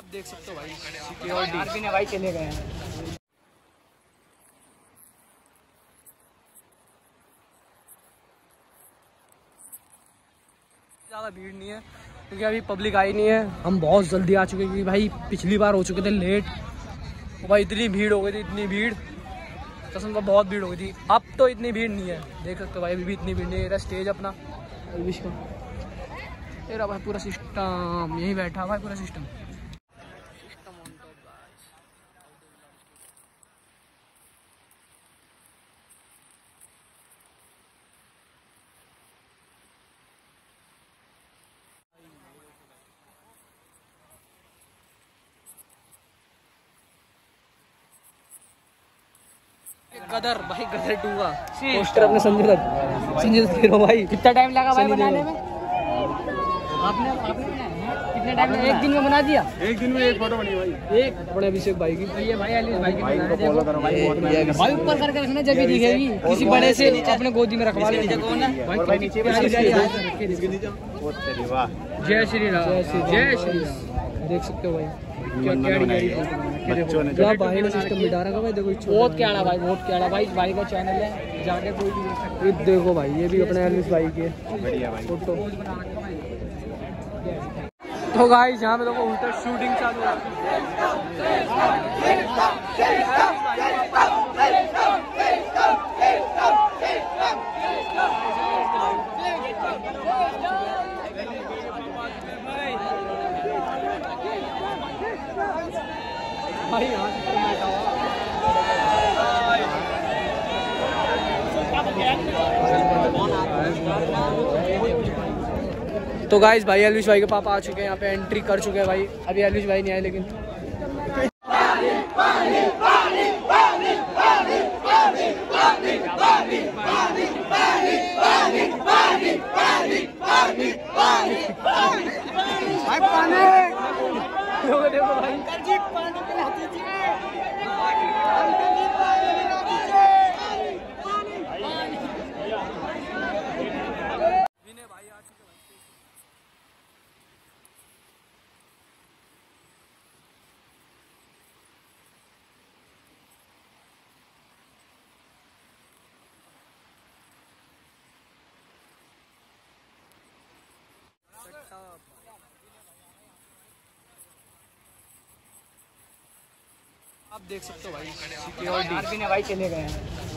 आप देख सकते हो भाई सिक्योरिटी ने भाई चले गए हैं। ज़्यादा भीड़ नहीं है क्योंकि अभी पब्लिक आई नहीं है। हम बहुत जल्दी आ चुके हैं क्योंकि भाई पिछली बार हो चुके थे लेट। भाई इतनी भीड़ हो गई थी, इतनी भीड़ कसम का बहुत भीड़ हो गई थी। अब तो इतनी भीड़ नहीं है, देख सकते हो भाई अभी भी इतनी भीड़ नहीं है। स्टेज अपना एल्विश का तेरा भाई पूरा सिस्टम यहीं बैठा भाई पूरा सिस्टम। गदर भाई गदर टूगा पोस्टर अपने संजय दत्त हीरो भाई। कितना टाइम लगा भाई बनाने में? आपने कितने टाइम में? एक दिन में बना दिया? एक दिन में एक फोटो बनी भाई। एक अपने अभिषेक भाई की, ये भाई एलिस भाई की भाई ऊपर करके रखना जब भी दिखेगी किसी बड़े से अपने गोदी में रखवा ले। जय श्री राम जय श्री राम। देख सकते हो भाई क्या भाई ने सिस्टम बिठा रखा भाई। देखो वोट क्या आना भाई, वोट क्या आना भाई। भाई का चैनल है जाके कोई भी देख सकते हैं। देखो भाई ये भी अपने एलिस भाई के बढ़िया भाई फोटो। तो गाइस यहाँ पे देखो उल्टा शूटिंग चालू है। भाई यहाँ से बैठा हुआ तो गाइस भाई एल्विश भाई के पापा आ चुके हैं यहाँ पे, एंट्री कर चुके हैं भाई। अभी एल्विश भाई नहीं आए लेकिन देखो भाई आप देख सकते हो भाई सिक्योरिटी ने भाई चले गए हैं।